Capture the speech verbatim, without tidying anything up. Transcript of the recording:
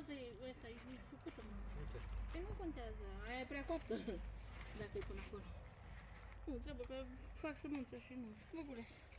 contează ăsta, e făcută, mă. Păi nu contează, aia e prea coaptă, dacă e până acolo. Nu, trebuie că fac sămânță și nu. Mă gulesc.